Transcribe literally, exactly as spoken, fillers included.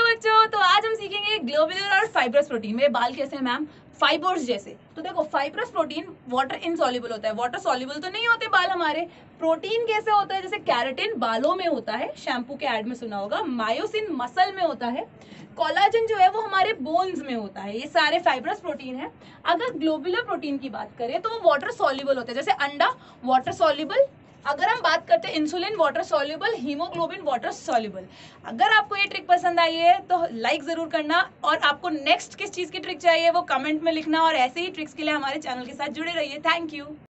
बच्चों, तो आज हम सीखेंगे ग्लोबुलर और फाइब्रस प्रोटीन। मेरे बाल कैसे हैं मैम? फाइबर्स जैसे। तो देखो, फाइब्रस प्रोटीन वाटर इनसॉल्युबल होता है, वाटर सॉल्युबल तो नहीं होते बाल हमारे। प्रोटीन कैसे होता है? जैसे कैरेटिन बालों में होता है, शैम्पू के ऐड में सुना होगा। मायोसिन मसल में होता है। कोलाजन जो है वो हमारे बोन्स में होता है। ये सारे फाइब्रस प्रोटीन है। अगर ग्लोबुलर प्रोटीन की बात करें तो वो वाटर सॉल्युबल होता है, जैसे अंडा वाटर सॉल्युबल। अगर हम बात करते हैं insulin water soluble, haemoglobin water soluble. अगर आपको ये ट्रिक पसंद आई है तो लाइक जरूर करना, और आपको नेक्स्ट किस चीज की ट्रिक चाहिए वो कमेंट में लिखना, और ऐसे ही ट्रिक्स के लिए हमारे चैनल के साथ जुड़े रहिए। Thank you.